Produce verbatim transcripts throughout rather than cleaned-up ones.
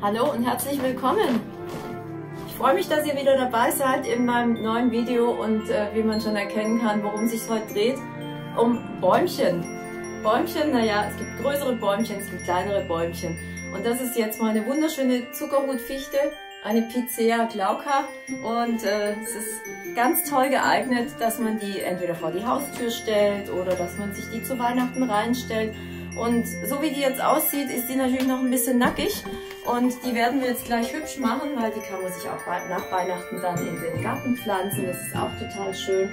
Hallo und herzlich willkommen. Ich freue mich, dass ihr wieder dabei seid in meinem neuen Video und äh, wie man schon erkennen kann, worum es sich heute dreht, um Bäumchen. Bäumchen, naja, es gibt größere Bäumchen, es gibt kleinere Bäumchen. Und das ist jetzt mal eine wunderschöne Zuckerhutfichte, eine Picea glauca. Und äh, es ist ganz toll geeignet, dass man die entweder vor die Haustür stellt oder dass man sich die zu Weihnachten reinstellt. Und so wie die jetzt aussieht, ist die natürlich noch ein bisschen nackig. Und die werden wir jetzt gleich hübsch machen, weil die kann man sich auch nach Weihnachten dann in den Garten pflanzen. Das ist auch total schön.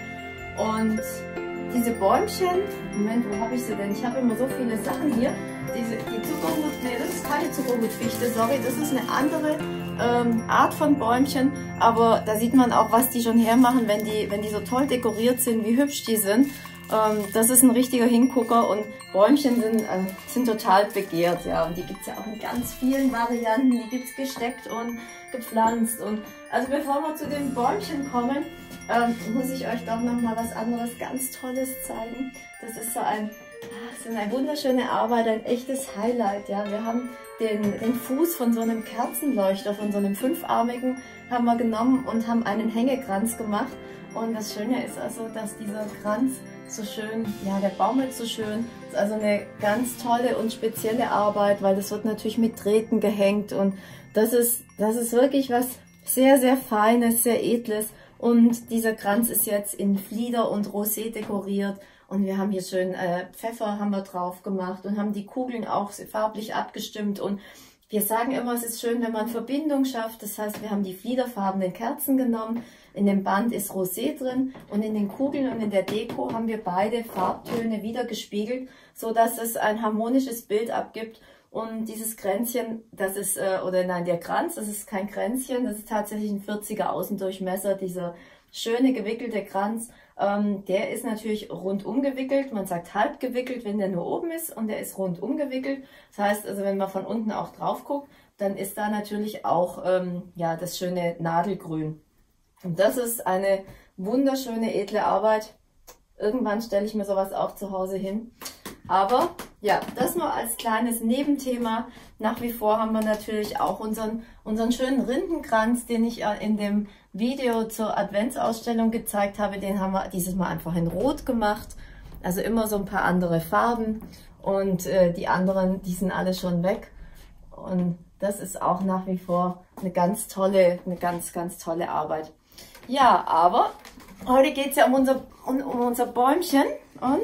Und diese Bäumchen, Moment, wo habe ich sie denn? Ich habe immer so viele Sachen hier. Diese, die Zuckerhut, nee, das ist keine Zuckerhutfichte, sorry, das ist eine andere ähm, Art von Bäumchen. Aber da sieht man auch, was die schon hermachen, wenn die, wenn die so toll dekoriert sind, wie hübsch die sind. Ähm, das ist ein richtiger Hingucker und Bäumchen sind, äh, sind total begehrt, ja. Und die gibt es ja auch in ganz vielen Varianten. Die gibt es gesteckt und gepflanzt. Und also bevor wir zu den Bäumchen kommen, ähm, muss ich euch doch noch mal was anderes ganz Tolles zeigen. Das ist so ein, das ist eine wunderschöne Arbeit, ein echtes Highlight, ja. Wir haben den, den Fuß von so einem Kerzenleuchter, von so einem fünfarmigen, haben wir genommen und haben einen Hängekranz gemacht. Und das Schöne ist also, dass dieser Kranz so schön, ja, der baumelt so schön. Das ist also eine ganz tolle und spezielle Arbeit, weil das wird natürlich mit Drähten gehängt und das ist, das ist wirklich was sehr, sehr Feines, sehr Edles. Und dieser Kranz ist jetzt in Flieder und Rosé dekoriert und wir haben hier schön äh, Pfeffer haben wir drauf gemacht und haben die Kugeln auch farblich abgestimmt und wir sagen immer, es ist schön, wenn man Verbindung schafft. Das heißt, wir haben die fliederfarbenen Kerzen genommen. In dem Band ist Rosé drin und in den Kugeln und in der Deko haben wir beide Farbtöne wieder gespiegelt, so dass es ein harmonisches Bild abgibt. Und dieses Kränzchen, das ist, äh, oder nein, der Kranz, das ist kein Kränzchen, das ist tatsächlich ein vierziger Außendurchmesser, dieser schöne gewickelte Kranz. Ähm, der ist natürlich rundum gewickelt, man sagt halb gewickelt, wenn der nur oben ist und der ist rundum gewickelt. Das heißt, also wenn man von unten auch drauf guckt, dann ist da natürlich auch ähm, ja, das schöne Nadelgrün. Und das ist eine wunderschöne, edle Arbeit. Irgendwann stelle ich mir sowas auch zu Hause hin. Aber ja, das nur als kleines Nebenthema. Nach wie vor haben wir natürlich auch unseren, unseren schönen Rindenkranz, den ich in dem Video zur Adventsausstellung gezeigt habe. Den haben wir dieses Mal einfach in Rot gemacht. Also immer so ein paar andere Farben. Und äh, die anderen, die sind alle schon weg. Und das ist auch nach wie vor eine ganz tolle, eine ganz, ganz tolle Arbeit. Ja, aber heute geht es ja um unser, um, um unser Bäumchen. Und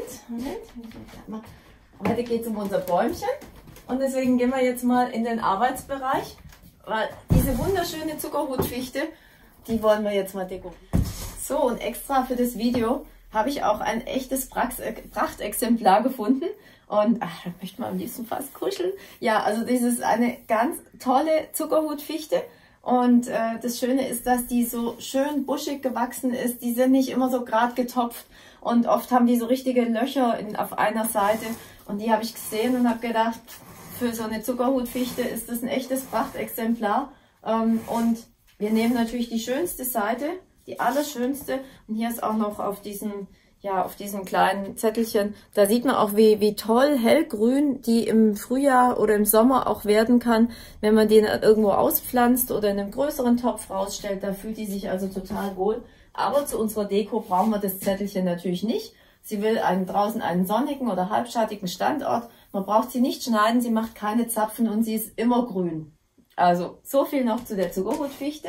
Moment, heute geht es um unser Bäumchen. Und deswegen gehen wir jetzt mal in den Arbeitsbereich. Weil diese wunderschöne Zuckerhutfichte, die wollen wir jetzt mal dekorieren. So, und extra für das Video habe ich auch ein echtes Prachtexemplar gefunden. Und ach, da möchte man am liebsten fast kuscheln. Ja, also das ist eine ganz tolle Zuckerhutfichte. Und äh, das Schöne ist, dass die so schön buschig gewachsen ist. Die sind nicht immer so gerade getopft. Und oft haben die so richtige Löcher in, auf einer Seite. Und die habe ich gesehen und habe gedacht, für so eine Zuckerhutfichte ist das ein echtes Prachtexemplar. Ähm, und wir nehmen natürlich die schönste Seite, die allerschönste. Und hier ist auch noch auf diesem, ja, auf diesem kleinen Zettelchen, da sieht man auch, wie, wie toll hellgrün die im Frühjahr oder im Sommer auch werden kann, wenn man den irgendwo auspflanzt oder in einem größeren Topf rausstellt. Da fühlt die sich also total wohl. Aber zu unserer Deko brauchen wir das Zettelchen natürlich nicht. Sie will einen, draußen einen sonnigen oder halbschattigen Standort. Man braucht sie nicht schneiden, sie macht keine Zapfen und sie ist immer grün. Also so viel noch zu der Zuckerhutfichte.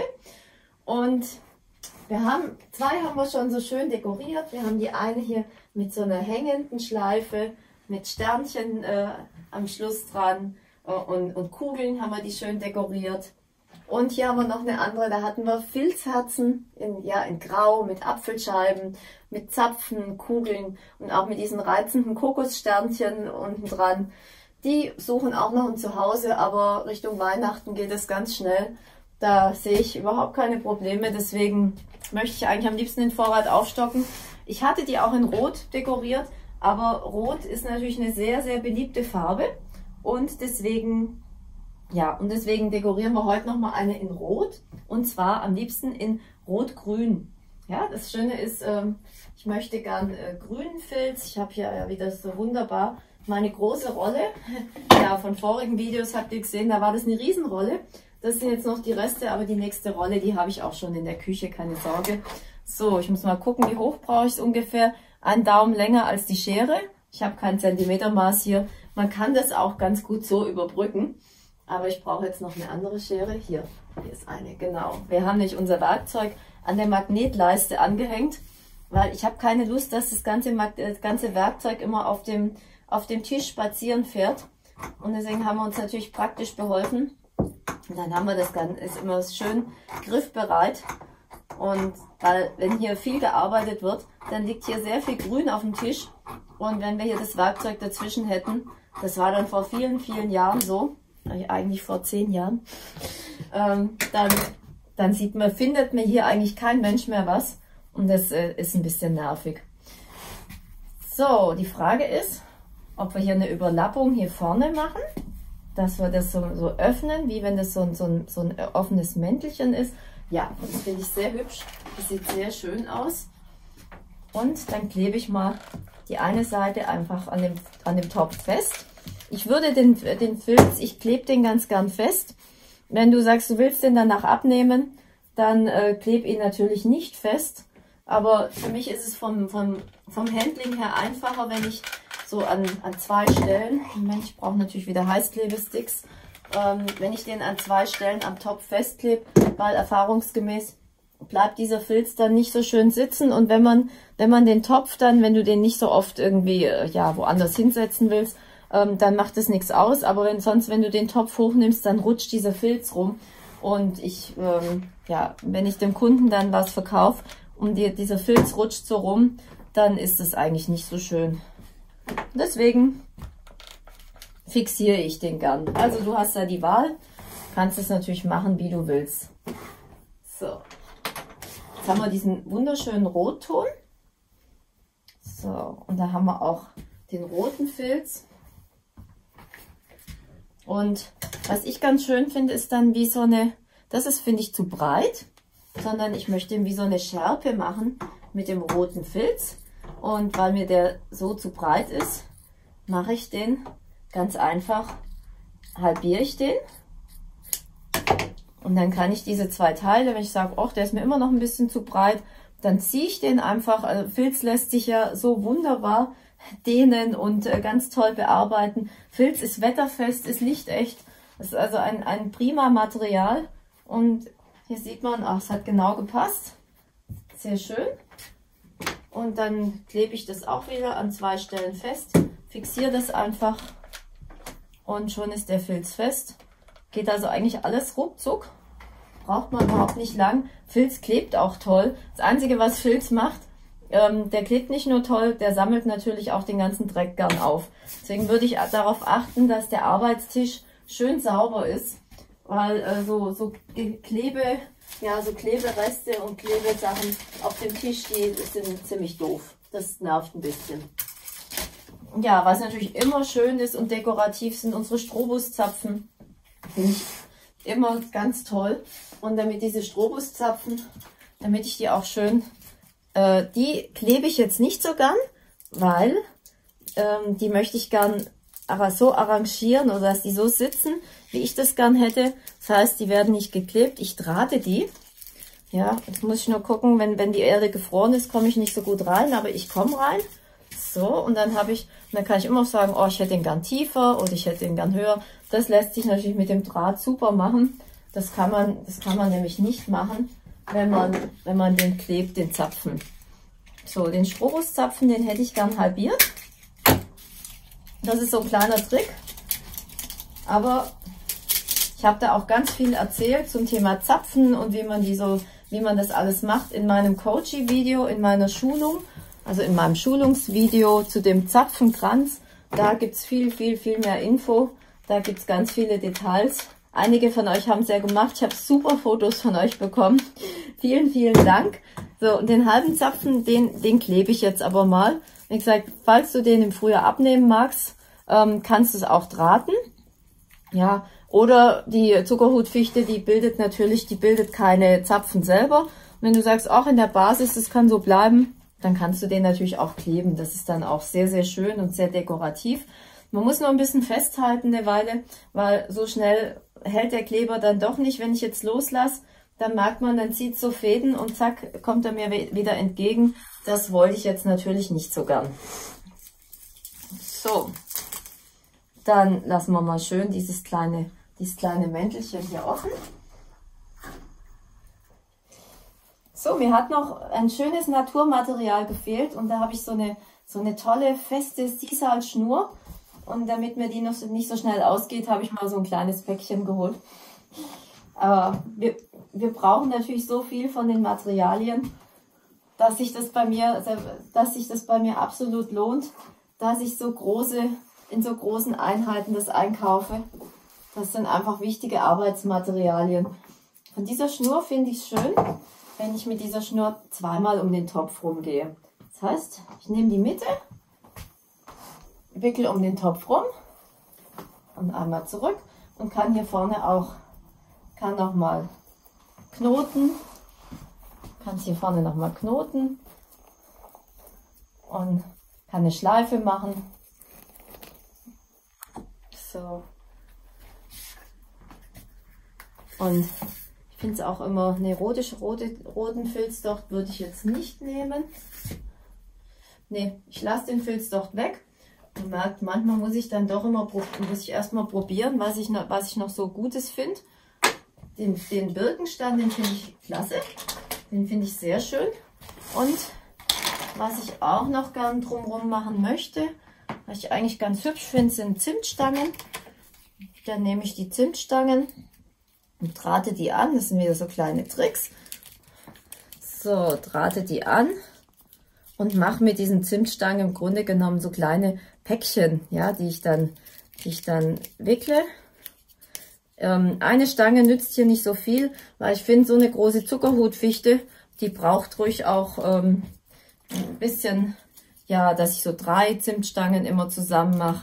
Und wir haben, zwei haben wir schon so schön dekoriert. Wir haben die eine hier mit so einer hängenden Schleife, mit Sternchen äh, am Schluss dran äh, und, und Kugeln haben wir die schön dekoriert. Und hier haben wir noch eine andere, da hatten wir Filzherzen in, ja, in Grau mit Apfelscheiben, mit Zapfen, Kugeln und auch mit diesen reizenden Kokossternchen unten dran. Die suchen auch noch ein Zuhause, aber Richtung Weihnachten geht es ganz schnell. Da sehe ich überhaupt keine Probleme, deswegen möchte ich eigentlich am liebsten den Vorrat aufstocken. Ich hatte die auch in Rot dekoriert, aber Rot ist natürlich eine sehr, sehr beliebte Farbe und deswegen... Ja, und deswegen dekorieren wir heute nochmal eine in Rot und zwar am liebsten in Rot-Grün. Ja, das Schöne ist, ähm, ich möchte gern äh, grünen Filz. Ich habe hier ja wieder so wunderbar meine große Rolle. Ja, von vorigen Videos habt ihr gesehen, da war das eine Riesenrolle. Das sind jetzt noch die Reste, aber die nächste Rolle, die habe ich auch schon in der Küche, keine Sorge. So, ich muss mal gucken, wie hoch brauche ich es ungefähr. Einen Daumen länger als die Schere. Ich habe kein Zentimetermaß hier. Man kann das auch ganz gut so überbrücken. Aber ich brauche jetzt noch eine andere Schere. Hier, hier ist eine, genau. Wir haben nämlich unser Werkzeug an der Magnetleiste angehängt, weil ich habe keine Lust, dass das ganze, das ganze Werkzeug immer auf dem, auf dem Tisch spazieren fährt. Und deswegen haben wir uns natürlich praktisch beholfen. Und dann haben wir das Ganze, ist immer schön griffbereit. Und weil, wenn hier viel gearbeitet wird, dann liegt hier sehr viel Grün auf dem Tisch. Und wenn wir hier das Werkzeug dazwischen hätten, das war dann vor vielen, vielen Jahren so, eigentlich vor zehn Jahren, ähm, dann, dann sieht man, findet mir hier eigentlich kein Mensch mehr was. Und das äh, ist ein bisschen nervig. So, die Frage ist, ob wir hier eine Überlappung hier vorne machen, dass wir das so, so öffnen, wie wenn das so ein, so, ein, so ein offenes Mäntelchen ist. Ja, das finde ich sehr hübsch. Das sieht sehr schön aus. Und dann klebe ich mal die eine Seite einfach an dem, an dem Topf fest. Ich würde den, den Filz, ich klebe den ganz gern fest. Wenn du sagst, du willst den danach abnehmen, dann äh, klebe ihn natürlich nicht fest. Aber für mich ist es vom, vom, vom Handling her einfacher, wenn ich so an, an zwei Stellen, Moment, ich brauche natürlich wieder Heißklebesticks, ähm, wenn ich den an zwei Stellen am Topf festklebe, weil erfahrungsgemäß bleibt dieser Filz dann nicht so schön sitzen. Und wenn man, wenn man den Topf dann, wenn du den nicht so oft irgendwie ja woanders hinsetzen willst, ähm, dann macht es nichts aus. Aber wenn sonst, wenn du den Topf hochnimmst, dann rutscht dieser Filz rum. Und ich, ähm, ja, wenn ich dem Kunden dann was verkaufe und die, dieser Filz rutscht so rum, dann ist es eigentlich nicht so schön. Deswegen fixiere ich den gern. Also du hast da die Wahl, kannst es natürlich machen, wie du willst. So, jetzt haben wir diesen wunderschönen Rotton. So, und da haben wir auch den roten Filz. Und was ich ganz schön finde, ist dann wie so eine, das ist, finde ich, zu breit, sondern ich möchte wie so eine Schärpe machen mit dem roten Filz. Und weil mir der so zu breit ist, mache ich den ganz einfach, halbiere ich den. Und dann kann ich diese zwei Teile, wenn ich sage, oh, der ist mir immer noch ein bisschen zu breit, dann ziehe ich den einfach. Also Filz lässt sich ja so wunderbar dehnen und äh, ganz toll bearbeiten. Filz ist wetterfest, ist lichtecht. Das ist also ein, ein prima Material. Und hier sieht man, ach, es hat genau gepasst. Sehr schön. Und dann klebe ich das auch wieder an zwei Stellen fest, fixiere das einfach und schon ist der Filz fest. Geht also eigentlich alles ruckzuck, braucht man überhaupt nicht lang. Filz klebt auch toll. Das Einzige, was Filz macht, ähm, der klebt nicht nur toll, der sammelt natürlich auch den ganzen Dreck gern auf. Deswegen würde ich darauf achten, dass der Arbeitstisch schön sauber ist, weil äh, so, so Klebe... Ja, so Klebereste und Klebesachen auf dem Tisch, die sind ziemlich doof. Das nervt ein bisschen. Ja, was natürlich immer schön ist und dekorativ sind unsere Strobuszapfen. Finde ich immer ganz toll. Und damit diese Strobuszapfen, damit ich die auch schön, äh, die klebe ich jetzt nicht so gern, weil ähm, die möchte ich gern aber so arrangieren oder dass die so sitzen, wie ich das gern hätte. Das heißt, die werden nicht geklebt. Ich drahte die. Ja, jetzt muss ich nur gucken, wenn, wenn die Erde gefroren ist, komme ich nicht so gut rein, aber ich komme rein. So, und dann habe ich, dann kann ich immer sagen, oh, ich hätte den gern tiefer oder ich hätte den gern höher. Das lässt sich natürlich mit dem Draht super machen. Das kann man, das kann man nämlich nicht machen, wenn man, wenn man den klebt, den Zapfen. So, den Strobuszapfen, den hätte ich gern halbiert. Das ist so ein kleiner Trick, aber ich habe da auch ganz viel erzählt zum Thema Zapfen und wie man die so, wie man das alles macht in meinem Coaching-Video, in meiner Schulung, also in meinem Schulungsvideo zu dem Zapfenkranz. Da gibt es viel, viel, viel mehr Info. Da gibt es ganz viele Details. Einige von euch haben es ja gemacht. Ich habe super Fotos von euch bekommen. Vielen, vielen Dank. So, und den halben Zapfen, den, den klebe ich jetzt aber mal. Wie gesagt, falls du den im Frühjahr abnehmen magst, ähm, kannst du es auch drahten. Ja, oder die Zuckerhutfichte, die bildet natürlich, die bildet keine Zapfen selber. Und wenn du sagst, auch in der Basis, das kann so bleiben, dann kannst du den natürlich auch kleben. Das ist dann auch sehr, sehr schön und sehr dekorativ. Man muss nur ein bisschen festhalten eine Weile, weil so schnell hält der Kleber dann doch nicht, wenn ich jetzt loslasse. Dann merkt man, dann zieht so Fäden und zack, kommt er mir wieder entgegen. Das wollte ich jetzt natürlich nicht so gern. So, dann lassen wir mal schön dieses kleine, dieses kleine Mäntelchen hier offen. So, mir hat noch ein schönes Naturmaterial gefehlt und da habe ich so eine, so eine tolle, feste Sisal-Schnur. Und damit mir die noch nicht so schnell ausgeht, habe ich mal so ein kleines Päckchen geholt. Aber wir, wir brauchen natürlich so viel von den Materialien, dass sich das bei mir, dass sich das bei mir absolut lohnt, dass ich so große, in so großen Einheiten das einkaufe. Das sind einfach wichtige Arbeitsmaterialien. Von dieser Schnur finde ich es schön, wenn ich mit dieser Schnur zweimal um den Topf rumgehe. Das heißt, ich nehme die Mitte, wickel um den Topf rum und einmal zurück und kann hier vorne auch, kann noch mal knoten, kann hier vorne noch mal knoten und kann eine Schleife machen. So. Und ich finde es auch immer, ne, rote, rote, roten Filzdocht würde ich jetzt nicht nehmen. Ne, ich lasse den Filzdocht weg. Man merkt, manchmal muss ich dann doch immer, muss ich erstmal probieren, was ich noch, was ich noch so Gutes finde. Den, den Birkenstand, den finde ich klasse. Den finde ich sehr schön. Und was ich auch noch gern drumherum machen möchte, was ich eigentlich ganz hübsch finde, sind Zimtstangen. Dann nehme ich die Zimtstangen und drahte die an. Das sind wieder so kleine Tricks. So, drahte die an und mache mit diesen Zimtstangen im Grunde genommen so kleine Päckchen, ja, die ich dann, die ich dann wickle. Ähm, eine Stange nützt hier nicht so viel, weil ich finde, so eine große Zuckerhutfichte, die braucht ruhig auch ähm, ein bisschen, ja, dass ich so drei Zimtstangen immer zusammen mache.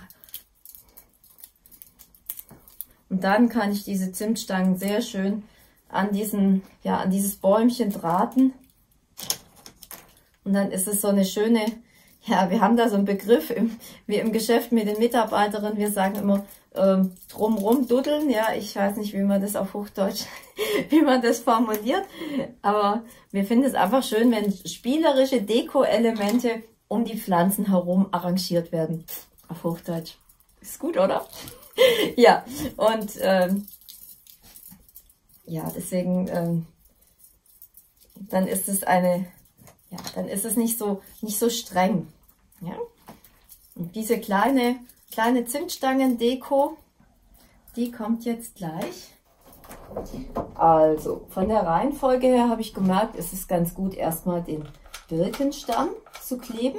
Und dann kann ich diese Zimtstangen sehr schön an diesen, ja, an dieses Bäumchen drahten. Und dann ist es so eine schöne, ja, wir haben da so einen Begriff, im, wie im Geschäft mit den Mitarbeiterinnen, wir sagen immer ähm, drumrum duddeln, ja, ich weiß nicht, wie man das auf Hochdeutsch, wie man das formuliert, aber wir finden es einfach schön, wenn spielerische Deko-Elemente um die Pflanzen herum arrangiert werden, auf Hochdeutsch. Ist gut, oder? Ja, und ähm, ja, deswegen, ähm, dann ist es eine, ja, dann ist es nicht so, nicht so streng. Ja? Und diese kleine, kleine Zimtstangen-Deko, die kommt jetzt gleich. Also, von der Reihenfolge her habe ich gemerkt, es ist ganz gut, erstmal den Birkenstamm zu kleben.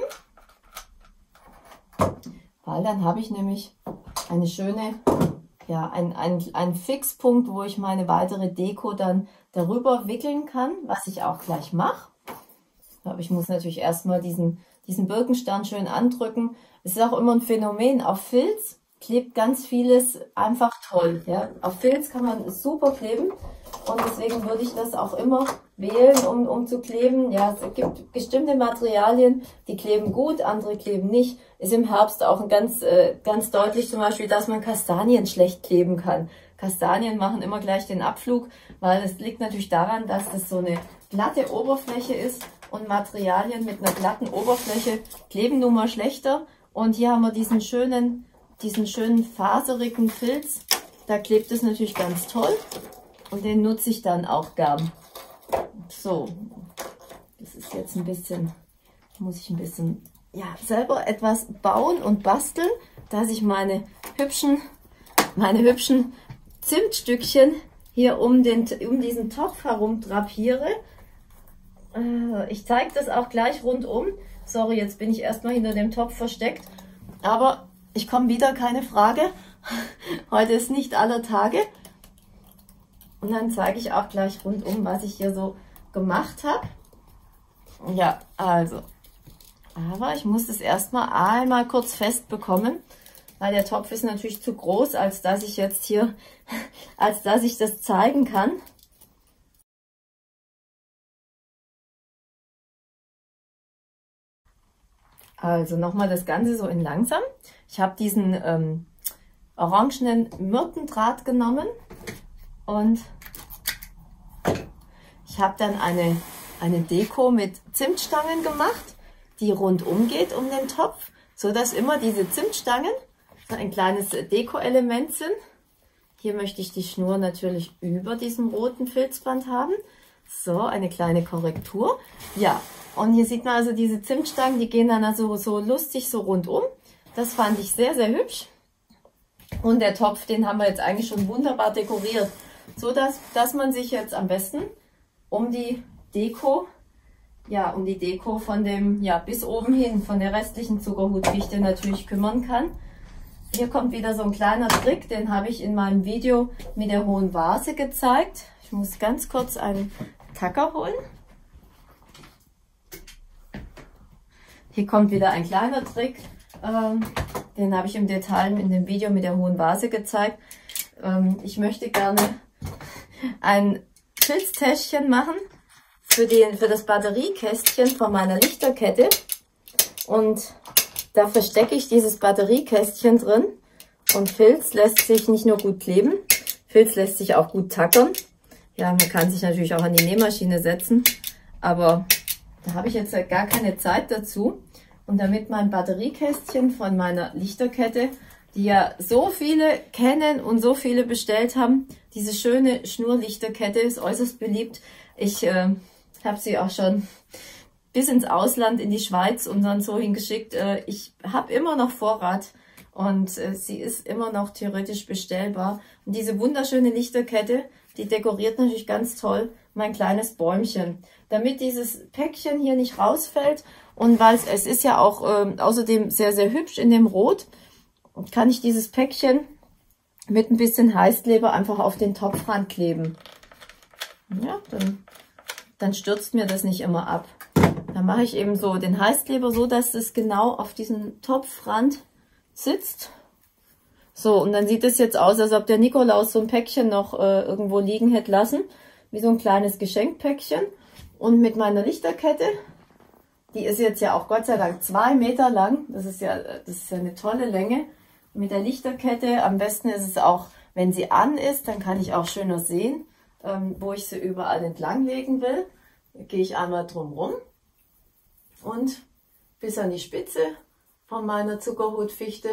Weil dann habe ich nämlich eine schöne, ja, ein, ein, ein Fixpunkt, wo ich meine weitere Deko dann darüber wickeln kann, was ich auch gleich mache. Aber ich muss natürlich erstmal diesen, diesen Birkenstamm schön andrücken. Es ist auch immer ein Phänomen. Auf Filz klebt ganz vieles einfach toll. Ja? Auf Filz kann man es super kleben und deswegen würde ich das auch immer wählen, um, um zu kleben. Ja, es gibt bestimmte Materialien, die kleben gut, andere kleben nicht. Ist im Herbst auch ein ganz, äh, ganz deutlich zum Beispiel, dass man Kastanien schlecht kleben kann. Kastanien machen immer gleich den Abflug, weil es liegt natürlich daran, dass das so eine glatte Oberfläche ist und Materialien mit einer glatten Oberfläche kleben nun mal schlechter. Und hier haben wir diesen schönen, diesen schönen faserigen Filz. Da klebt es natürlich ganz toll und den nutze ich dann auch gern. So, das ist jetzt ein bisschen, muss ich ein bisschen, ja, selber etwas bauen und basteln, dass ich meine hübschen, meine hübschen Zimtstückchen hier um, den, um diesen Topf herum drapiere. Ich zeige das auch gleich rundum. Sorry, jetzt bin ich erstmal hinter dem Topf versteckt. Aber ich komme wieder, keine Frage. Heute ist nicht aller Tage. Und dann zeige ich auch gleich rundum, was ich hier so gemacht habe. Ja, also. Aber ich muss das erstmal einmal kurz fest bekommen, weil der Topf ist natürlich zu groß, als dass ich jetzt hier, als dass ich das zeigen kann. Also nochmal das Ganze so in langsam. Ich habe diesen ähm, orangenen Myrtendraht genommen Und ich habe dann eine, eine Deko mit Zimtstangen gemacht, die rundum geht um den Topf, so dass immer diese Zimtstangen so ein kleines Deko-Element sind. Hier möchte ich die Schnur natürlich über diesem roten Filzband haben. So, eine kleine Korrektur. Ja, und hier sieht man also diese Zimtstangen, die gehen dann also so lustig so rundum. Das fand ich sehr, sehr hübsch. Und der Topf, den haben wir jetzt eigentlich schon wunderbar dekoriert, so dass, dass man sich jetzt am besten um die Deko, ja, um die Deko von dem, ja, bis oben hin, von der restlichen Zuckerhutfichte natürlich kümmern kann. Hier kommt wieder so ein kleiner Trick, den habe ich in meinem Video mit der hohen Vase gezeigt. Ich muss ganz kurz einen Tacker holen. Hier kommt wieder ein kleiner Trick, ähm, den habe ich im Detail in dem Video mit der hohen Vase gezeigt. Ähm, ich möchte gerne ein Filztäschchen machen für, den, für das Batteriekästchen von meiner Lichterkette. Und da verstecke ich dieses Batteriekästchen drin. Und Filz lässt sich nicht nur gut kleben, Filz lässt sich auch gut tackern. Ja, man kann sich natürlich auch an die Nähmaschine setzen, aber da habe ich jetzt halt gar keine Zeit dazu. Und damit mein Batteriekästchen von meiner Lichterkette, die ja so viele kennen und so viele bestellt haben, diese schöne Schnurlichterkette ist äußerst beliebt. Ich äh, habe sie auch schon bis ins Ausland, in die Schweiz und dann so hingeschickt. Äh, ich habe immer noch Vorrat und äh, sie ist immer noch theoretisch bestellbar. Und diese wunderschöne Lichterkette, die dekoriert natürlich ganz toll mein kleines Bäumchen. Damit dieses Päckchen hier nicht rausfällt und weil es, es ist ja auch äh, außerdem sehr, sehr hübsch in dem Rot, kann ich dieses Päckchen mit ein bisschen Heißkleber einfach auf den Topfrand kleben. Ja, dann, dann stürzt mir das nicht immer ab. Dann mache ich eben so den Heißkleber so, dass es genau auf diesem Topfrand sitzt. So, und dann sieht es jetzt aus, als ob der Nikolaus so ein Päckchen noch äh, irgendwo liegen hätte lassen. Wie so ein kleines Geschenkpäckchen. Und mit meiner Lichterkette, die ist jetzt ja auch Gott sei Dank zwei Meter lang. Das ist ja, das ist ja eine tolle Länge. Mit der Lichterkette, am besten ist es auch, wenn sie an ist, dann kann ich auch schöner sehen, ähm, wo ich sie überall entlang legen will. Da gehe ich einmal drum rum und bis an die Spitze von meiner Zuckerhutfichte.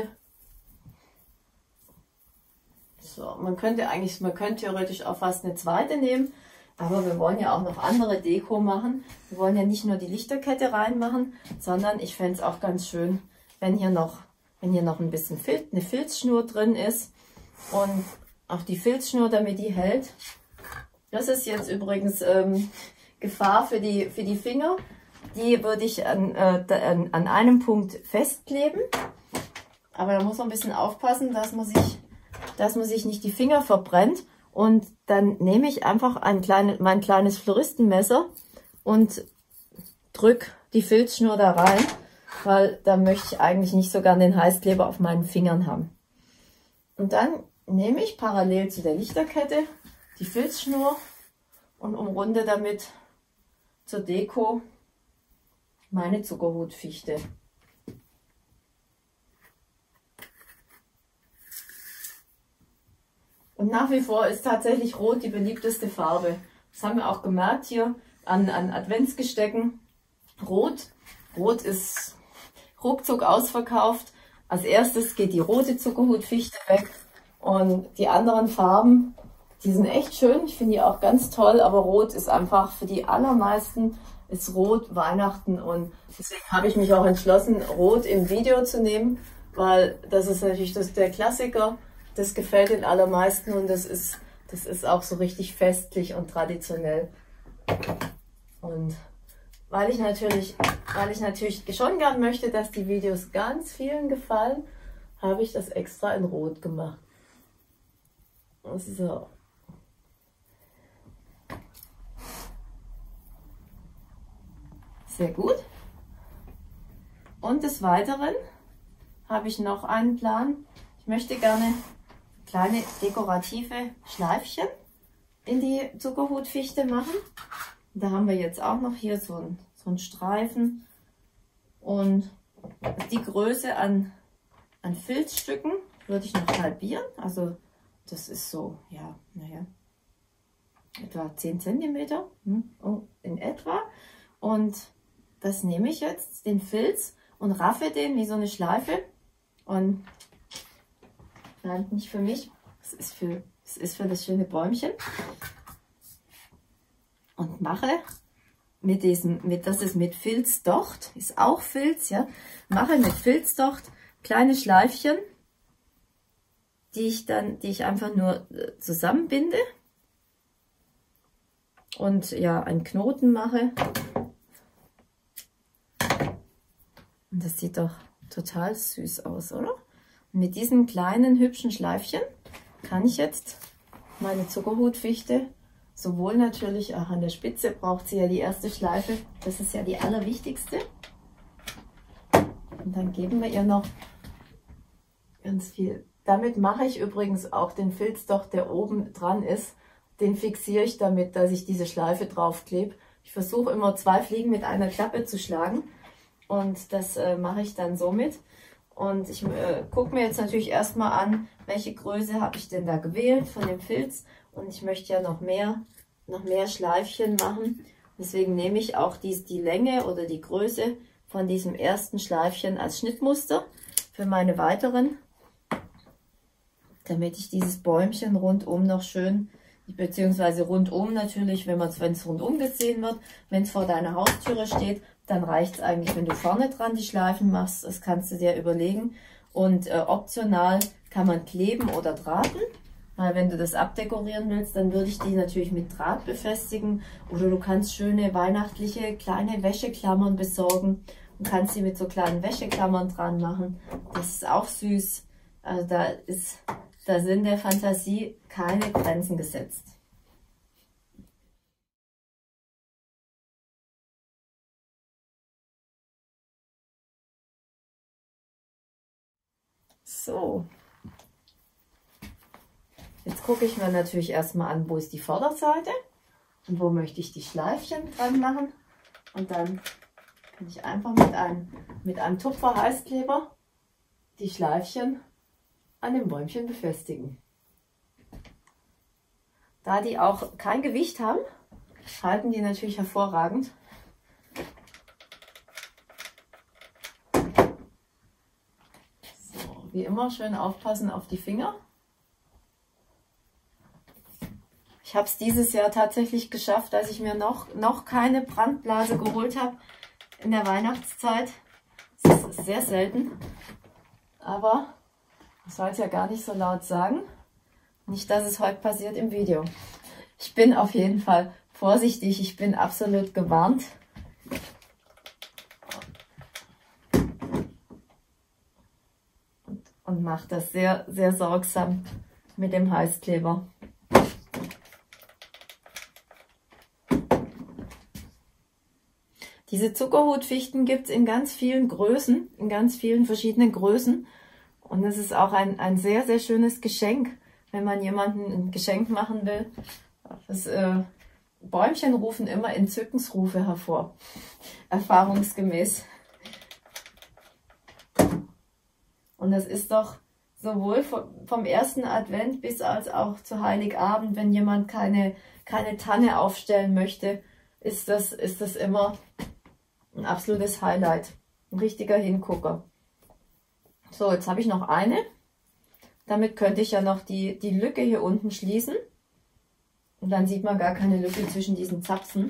So, man könnte eigentlich, man könnte theoretisch auch fast eine zweite nehmen, aber wir wollen ja auch noch andere Deko machen. Wir wollen ja nicht nur die Lichterkette reinmachen, sondern ich fände es auch ganz schön, wenn hier noch, wenn hier noch ein bisschen Filz, eine Filzschnur drin ist und auch die Filzschnur, damit die hält. Das ist jetzt übrigens ähm, Gefahr für die, für die Finger. Die würde ich an, äh, an, an einem Punkt festkleben, aber da muss man ein bisschen aufpassen, dass man sich dass man sich nicht die Finger verbrennt. Und dann nehme ich einfach ein kleine, mein kleines Floristenmesser und drücke die Filzschnur da rein, weil da möchte ich eigentlich nicht so gern den Heißkleber auf meinen Fingern haben. Und dann nehme ich parallel zu der Lichterkette die Filzschnur und umrunde damit zur Deko meine Zuckerhutfichte. Und nach wie vor ist tatsächlich Rot die beliebteste Farbe. Das haben wir auch gemerkt hier an, an Adventsgestecken. Rot, Rot ist ruckzuck ausverkauft. Als erstes geht die rote Zuckerhutfichte weg. Und die anderen Farben, die sind echt schön. Ich finde die auch ganz toll. Aber Rot ist einfach für die allermeisten ist Rot Weihnachten. Und deswegen habe ich mich auch entschlossen, Rot im Video zu nehmen. Weil das ist natürlich das, der Klassiker. Das gefällt den allermeisten und das ist, das ist auch so richtig festlich und traditionell. Und weil ich natürlich, weil ich natürlich schon gern möchte, dass die Videos ganz vielen gefallen, habe ich das extra in Rot gemacht. So. Sehr gut. Und des Weiteren habe ich noch einen Plan. Ich möchte gerne kleine dekorative Schleifchen in die Zuckerhutfichte machen. Da haben wir jetzt auch noch hier so einen, so einen Streifen und die Größe an, an Filzstücken würde ich noch halbieren. Also das ist so, ja, naja, etwa zehn Zentimeter in etwa. Und das nehme ich jetzt, den Filz, und raffe den wie so eine Schleife. Und nein, nicht für mich, es ist für, es ist für das schöne Bäumchen. Und mache mit diesem, mit, das ist mit Filzdocht, ist auch Filz, ja, mache mit Filzdocht kleine Schleifchen, die ich dann, die ich einfach nur zusammenbinde und ja, einen Knoten mache. Und das sieht doch total süß aus, oder? Und mit diesen kleinen hübschen Schleifchen kann ich jetzt meine Zuckerhutfichte, sowohl natürlich auch an der Spitze braucht sie ja die erste Schleife, das ist ja die allerwichtigste. Und dann geben wir ihr noch ganz viel. Damit mache ich übrigens auch den Filzdocht, der oben dran ist, den fixiere ich damit, dass ich diese Schleife draufklebe. Ich versuche immer zwei Fliegen mit einer Klappe zu schlagen und das äh, mache ich dann somit. Und ich äh, gucke mir jetzt natürlich erstmal an, welche Größe habe ich denn da gewählt von dem Filz. Und ich möchte ja noch mehr, noch mehr Schleifchen machen. Deswegen nehme ich auch dies, die Länge oder die Größe von diesem ersten Schleifchen als Schnittmuster für meine weiteren, damit ich dieses Bäumchen rundum noch schön, beziehungsweise rundum natürlich, wenn es rundum gesehen wird, wenn es vor deiner Haustüre steht, dann reicht es eigentlich, wenn du vorne dran die Schleifen machst. Das kannst du dir überlegen. Und äh, optional kann man kleben oder drahten. Weil wenn du das abdekorieren willst, dann würde ich die natürlich mit Draht befestigen. Oder du kannst schöne weihnachtliche kleine Wäscheklammern besorgen und kannst sie mit so kleinen Wäscheklammern dran machen. Das ist auch süß. Also da ist, da sind der Fantasie keine Grenzen gesetzt. So. Jetzt gucke ich mir natürlich erstmal an, wo ist die Vorderseite und wo möchte ich die Schleifchen dran machen. Und dann kann ich einfach mit einem, mit einem Tupfer Heißkleber die Schleifchen an dem Bäumchen befestigen. Da die auch kein Gewicht haben, halten die natürlich hervorragend. So, wie immer schön aufpassen auf die Finger. Ich habe es dieses Jahr tatsächlich geschafft, dass ich mir noch, noch keine Brandblase geholt habe in der Weihnachtszeit. Das ist sehr selten, aber ich soll es ja gar nicht so laut sagen. Nicht, dass es heute passiert im Video. Ich bin auf jeden Fall vorsichtig, ich bin absolut gewarnt. Und, und mache das sehr, sehr sorgsam mit dem Heißkleber. Diese Zuckerhutfichten gibt es in ganz vielen Größen, in ganz vielen verschiedenen Größen. Und es ist auch ein, ein sehr, sehr schönes Geschenk, wenn man jemandem ein Geschenk machen will. Das, äh, Bäumchen rufen immer Entzückensrufe hervor, erfahrungsgemäß. Und das ist doch sowohl vom ersten Advent bis als auch zu Heiligabend, wenn jemand keine, keine Tanne aufstellen möchte, ist das, ist das immer ein absolutes Highlight. Ein richtiger Hingucker. So, jetzt habe ich noch eine. Damit könnte ich ja noch die, die Lücke hier unten schließen. Und dann sieht man gar keine Lücke zwischen diesen Zapfen.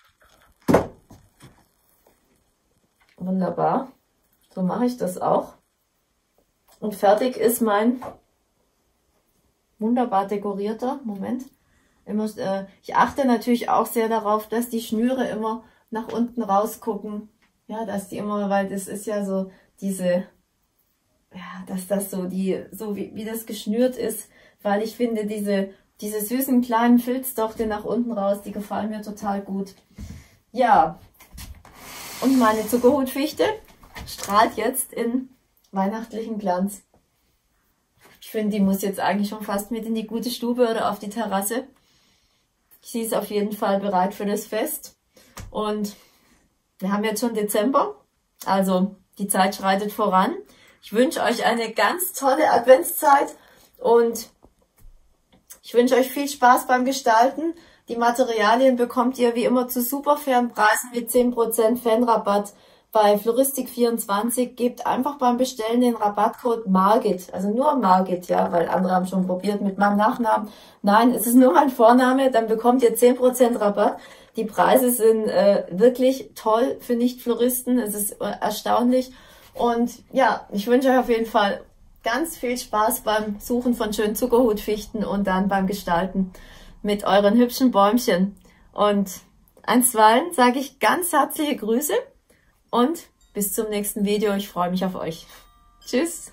Wunderbar. So mache ich das auch. Und fertig ist mein wunderbar dekorierter, Moment. Immer, äh, ich achte natürlich auch sehr darauf, dass die Schnüre immer nach unten rausgucken. Ja, dass die immer, weil das ist ja so diese, ja, dass das so die, so wie, wie das geschnürt ist, weil ich finde, diese, diese süßen kleinen Filzdochte nach unten raus, die gefallen mir total gut. Ja, und meine Zuckerhutfichte strahlt jetzt in weihnachtlichen Glanz. Ich finde, die muss jetzt eigentlich schon fast mit in die gute Stube oder auf die Terrasse. Sie ist auf jeden Fall bereit für das Fest. Und wir haben jetzt schon Dezember, also die Zeit schreitet voran. Ich wünsche euch eine ganz tolle Adventszeit und ich wünsche euch viel Spaß beim Gestalten. Die Materialien bekommt ihr wie immer zu super fairen Preisen mit zehn Prozent Fanrabatt bei Floristik vierundzwanzig. Gebt einfach beim Bestellen den Rabattcode Margit, also nur Margit, ja, weil andere haben schon probiert mit meinem Nachnamen. Nein, es ist nur mein Vorname, dann bekommt ihr zehn Prozent Rabatt. Die Preise sind äh, wirklich toll für Nicht-Floristen, es ist äh, erstaunlich. Und ja, ich wünsche euch auf jeden Fall ganz viel Spaß beim Suchen von schönen Zuckerhutfichten und dann beim Gestalten mit euren hübschen Bäumchen. Und einstweilen sage ich ganz herzliche Grüße und bis zum nächsten Video. Ich freue mich auf euch. Tschüss!